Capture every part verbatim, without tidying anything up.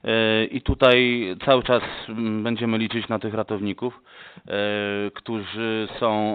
I tutaj cały czas będziemy liczyć na tych ratowników, którzy są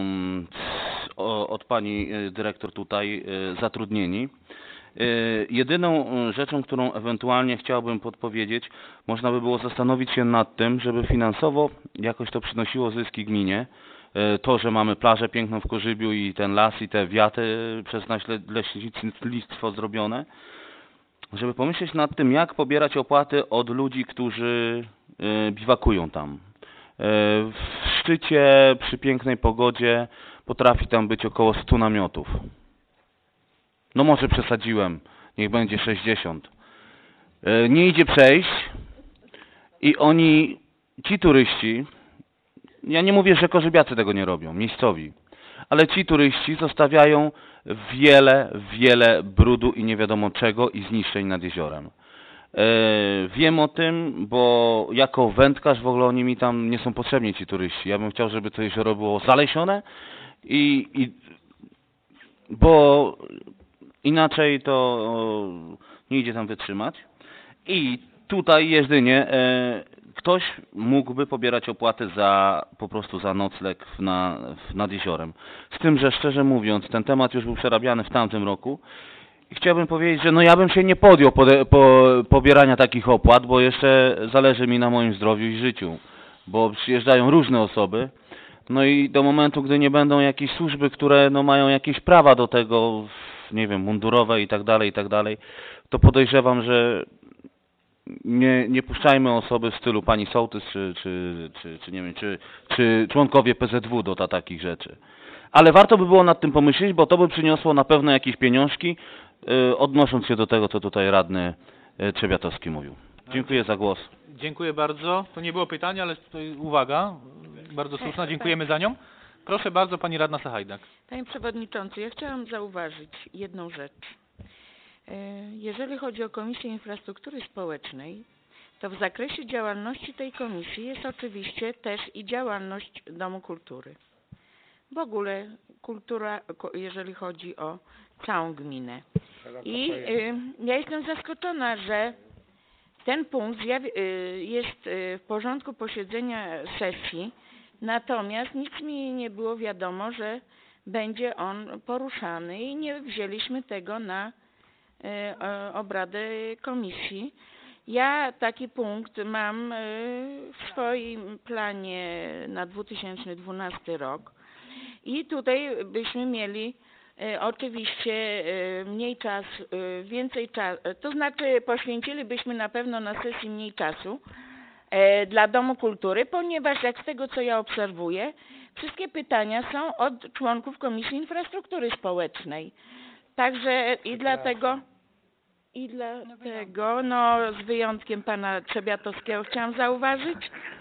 od pani dyrektor tutaj zatrudnieni. Jedyną rzeczą, którą ewentualnie chciałbym podpowiedzieć, można by było zastanowić się nad tym, żeby finansowo jakoś to przynosiło zyski gminie. To, że mamy plażę piękną w Korzybiu i ten las i te wiaty przez nasze leśnictwo zrobione, żeby pomyśleć nad tym, jak pobierać opłaty od ludzi, którzy biwakują tam. W szczycie, przy pięknej pogodzie potrafi tam być około stu namiotów. No może przesadziłem, niech będzie sześćdziesiąt. Nie idzie przejść i oni, ci turyści, ja nie mówię, że korzybiacy tego nie robią, miejscowi, ale ci turyści zostawiają wiele, wiele brudu i nie wiadomo czego i zniszczeń nad jeziorem. Wiem o tym, bo jako wędkarz w ogóle oni mi tam nie są potrzebni, ci turyści. Ja bym chciał, żeby to jezioro było zalesione i, i bo inaczej to nie idzie tam wytrzymać. I tutaj jedynie e, ktoś mógłby pobierać opłaty za, po prostu za nocleg na, nad jeziorem. Z tym, że szczerze mówiąc, ten temat już był przerabiany w tamtym roku. I chciałbym powiedzieć, że no ja bym się nie podjął pode, po, pobierania takich opłat, bo jeszcze zależy mi na moim zdrowiu i życiu. Bo przyjeżdżają różne osoby. No i do momentu, gdy nie będą jakieś służby, które no mają jakieś prawa do tego, nie wiem, mundurowe i tak dalej, i tak dalej, to podejrzewam, że nie, nie puszczajmy osoby w stylu pani sołtys, czy, czy, czy, czy nie wiem, czy, czy członkowie P Z W do ta, takich rzeczy. Ale warto by było nad tym pomyśleć, bo to by przyniosło na pewno jakieś pieniążki, yy, odnosząc się do tego, co tutaj radny yy, Trzebiatowski mówił. Dziękuję za głos. Dziękuję bardzo. To nie było pytanie, ale uwaga, bardzo słuszna, dziękujemy za nią. Proszę bardzo, pani radna Sachajdak. Panie Przewodniczący, ja chciałam zauważyć jedną rzecz. Jeżeli chodzi o Komisję Infrastruktury Społecznej, to w zakresie działalności tej komisji jest oczywiście też i działalność Domu Kultury. W ogóle kultura, jeżeli chodzi o całą gminę. I ja jestem zaskoczona, że ten punkt jest w porządku posiedzenia sesji, natomiast nic mi nie było wiadomo, że będzie on poruszany i nie wzięliśmy tego na obrady komisji. Ja taki punkt mam w swoim planie na dwa tysiące dwunasty rok i tutaj byśmy mieli oczywiście mniej czasu, więcej czasu, to znaczy poświęcilibyśmy na pewno na sesji mniej czasu dla Domu Kultury, ponieważ jak z tego co ja obserwuję, wszystkie pytania są od członków Komisji Infrastruktury Społecznej. Także i dlatego, i dlatego, no z wyjątkiem pana Trzebiatowskiego chciałam zauważyć.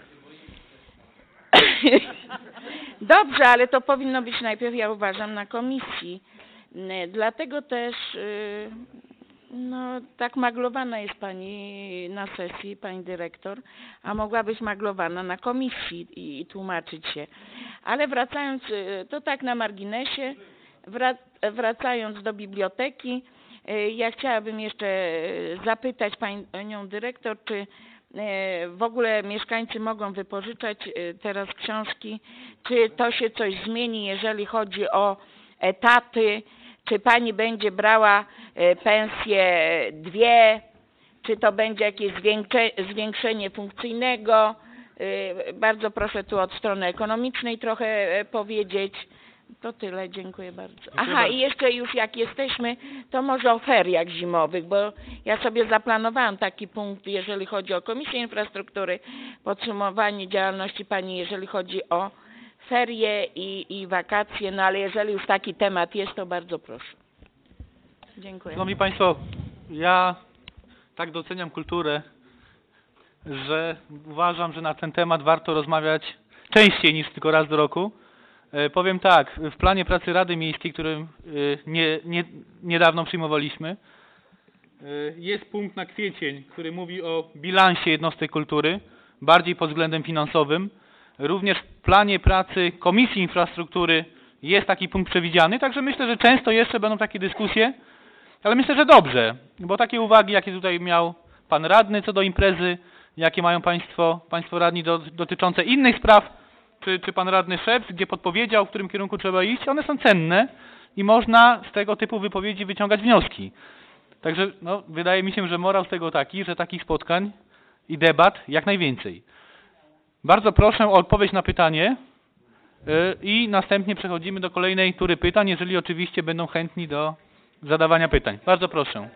Dobrze, ale to powinno być najpierw, ja uważam, na komisji. Dlatego też no tak maglowana jest pani na sesji, pani dyrektor, a mogła być maglowana na komisji i, i tłumaczyć się. Ale wracając, to tak na marginesie, wracając do biblioteki, ja chciałabym jeszcze zapytać panią dyrektor, czy w ogóle mieszkańcy mogą wypożyczać teraz książki, czy to się coś zmieni, jeżeli chodzi o etaty, czy pani będzie brała pensję dwie, czy to będzie jakieś zwiększenie funkcyjnego. Bardzo proszę tu od strony ekonomicznej trochę powiedzieć. To tyle, dziękuję bardzo. Aha, i jeszcze już jak jesteśmy, to może o feriach zimowych, bo ja sobie zaplanowałam taki punkt, jeżeli chodzi o Komisję Infrastruktury, podsumowanie działalności pani, jeżeli chodzi o ferie i, i wakacje, no ale jeżeli już taki temat jest, to bardzo proszę. Dziękuję. Szanowni Państwo, ja tak doceniam kulturę, że uważam, że na ten temat warto rozmawiać częściej niż tylko raz do roku. Powiem tak, w planie pracy Rady Miejskiej, który nie, nie, niedawno przyjmowaliśmy, jest punkt na kwiecień, który mówi o bilansie jednostek kultury, bardziej pod względem finansowym. Również w planie pracy Komisji Infrastruktury jest taki punkt przewidziany, także myślę, że często jeszcze będą takie dyskusje, ale myślę, że dobrze, bo takie uwagi, jakie tutaj miał pan radny co do imprezy, jakie mają państwo, państwo radni do, dotyczące innych spraw, czy, czy pan radny Szeps, gdzie podpowiedział, w którym kierunku trzeba iść, one są cenne i można z tego typu wypowiedzi wyciągać wnioski. Także no, wydaje mi się, że morał z tego taki, że takich spotkań i debat jak najwięcej. Bardzo proszę o odpowiedź na pytanie yy, i następnie przechodzimy do kolejnej tury pytań, jeżeli oczywiście będą chętni do zadawania pytań. Bardzo proszę.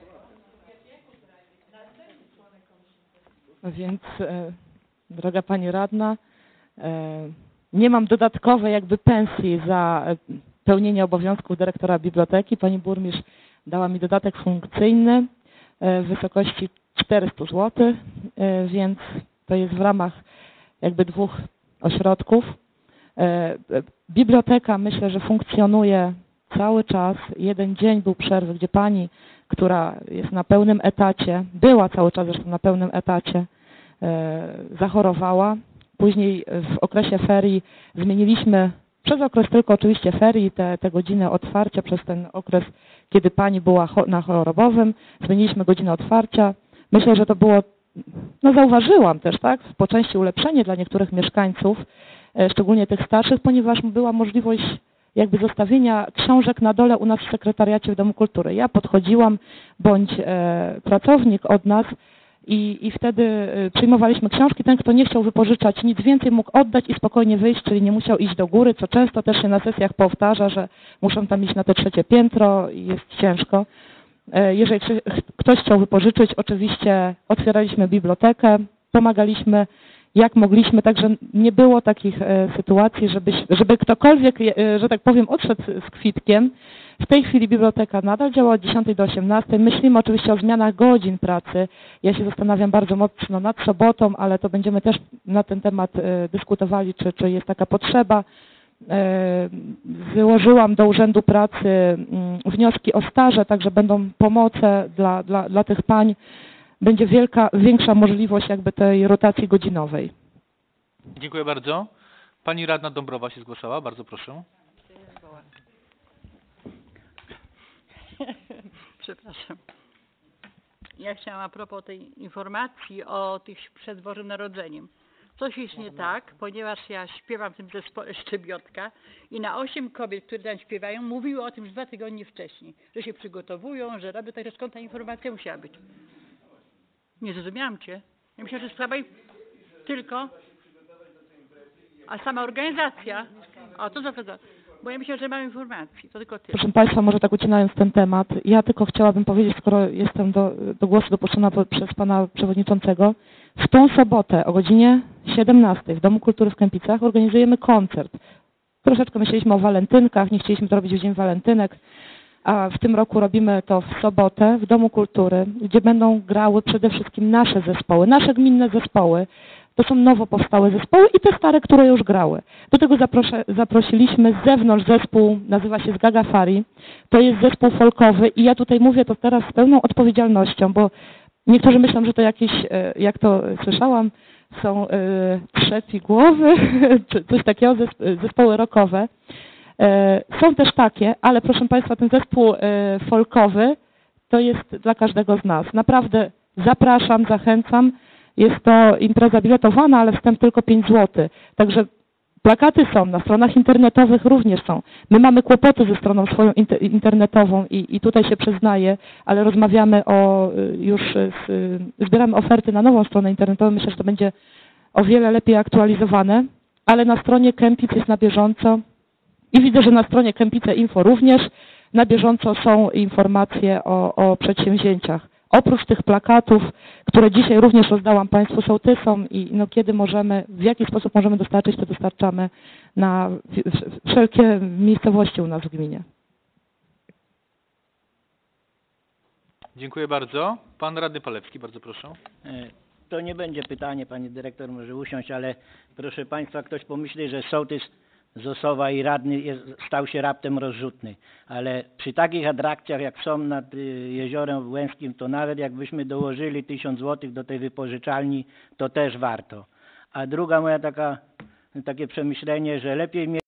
Więc, e, droga Pani Radna, e, nie mam dodatkowej jakby pensji za e, pełnienie obowiązków dyrektora biblioteki. Pani burmistrz dała mi dodatek funkcyjny e, w wysokości czterysta złotych, e, więc to jest w ramach jakby dwóch ośrodków. E, e, biblioteka myślę, że funkcjonuje cały czas. Jeden dzień był przerwy, gdzie pani, która jest na pełnym etacie, była cały czas zresztą na pełnym etacie, e, zachorowała. Później w okresie ferii zmieniliśmy, przez okres tylko oczywiście ferii, te, te godziny otwarcia, przez ten okres, kiedy pani była cho na chorobowym, zmieniliśmy godzinę otwarcia. Myślę, że to było, no zauważyłam też, tak, po części ulepszenie dla niektórych mieszkańców, e, szczególnie tych starszych, ponieważ była możliwość jakby zostawienia książek na dole u nas w sekretariacie w Domu Kultury. Ja podchodziłam, bądź e, pracownik od nas i, i wtedy e, przyjmowaliśmy książki. Ten, kto nie chciał wypożyczać nic więcej, mógł oddać i spokojnie wyjść, czyli nie musiał iść do góry, co często też się na sesjach powtarza, że muszą tam iść na te trzecie piętro i jest ciężko. E, jeżeli ktoś chciał wypożyczyć, oczywiście otwieraliśmy bibliotekę, pomagaliśmy jak mogliśmy, także nie było takich e, sytuacji, żeby, żeby ktokolwiek, e, że tak powiem, odszedł z kwitkiem. W tej chwili biblioteka nadal działa od dziesiątej do osiemnastej. Myślimy oczywiście o zmianach godzin pracy. Ja się zastanawiam bardzo mocno nad sobotą, ale to będziemy też na ten temat e, dyskutowali, czy, czy jest taka potrzeba. E, wyłożyłam do Urzędu Pracy m, wnioski o staże, także będą pomoce dla, dla, dla tych pań. Będzie wielka, większa możliwość jakby tej rotacji godzinowej. Dziękuję bardzo. Pani radna Dąbrowa się zgłaszała. Bardzo proszę. Przepraszam. Ja chciałam a propos tej informacji o tych przed Bożym Narodzeniem. Coś jest nie tak, ponieważ ja śpiewam w tym zespole Szczebiotka i na osiem kobiet, które tam śpiewają, mówiły o tym już dwa tygodnie wcześniej, że się przygotowują, że robią, także skąd ta informacja musiała być? Nie zrozumiałam Cię. Ja myślałam, że sprawa tylko, a sama organizacja, a to za to, bo ja myślę, że mam informacji, to tylko tyle. Proszę Państwa, może tak ucinając ten temat, ja tylko chciałabym powiedzieć, skoro jestem do, do głosu dopuszczona przez Pana Przewodniczącego, w tą sobotę o godzinie siedemnastej w Domu Kultury w Kępicach organizujemy koncert. Troszeczkę myśleliśmy o walentynkach, nie chcieliśmy to robić w Dzień Walentynek, a w tym roku robimy to w sobotę w Domu Kultury, gdzie będą grały przede wszystkim nasze zespoły, nasze gminne zespoły. To są nowo powstałe zespoły i te stare, które już grały. Do tego zaproszę, zaprosiliśmy z zewnątrz zespół, nazywa się Zgagafari. To jest zespół folkowy i ja tutaj mówię to teraz z pełną odpowiedzialnością, bo niektórzy myślą, że to jakieś, jak to słyszałam, są trzepigłowy, czy coś takiego, zespoły rockowe. Są też takie, ale proszę Państwa, ten zespół folkowy to jest dla każdego z nas. Naprawdę zapraszam, zachęcam. Jest to impreza biletowana, ale wstęp tylko pięć złotych. Także plakaty są, na stronach internetowych również są. My mamy kłopoty ze stroną swoją internetową i, i tutaj się przyznaję, ale rozmawiamy o już, z, zbieramy oferty na nową stronę internetową. Myślę, że to będzie o wiele lepiej aktualizowane, ale na stronie Kępic jest na bieżąco. I widzę, że na stronie Kępice Info również na bieżąco są informacje o, o przedsięwzięciach. Oprócz tych plakatów, które dzisiaj również rozdałam Państwu sołtysom i no, kiedy możemy, w jaki sposób możemy dostarczyć, to dostarczamy na wszelkie miejscowości u nas w gminie. Dziękuję bardzo. Pan radny Palewski, bardzo proszę. To nie będzie pytanie, pani dyrektor może usiąść, ale proszę Państwa, ktoś pomyśli, że sołtys z Osowa i radny jest, stał się raptem rozrzutny, ale przy takich atrakcjach jak są nad y, Jeziorem Łęskim, to nawet jakbyśmy dołożyli tysiąc złotych do tej wypożyczalni, to też warto. A druga moja taka, takie przemyślenie, że lepiej mieć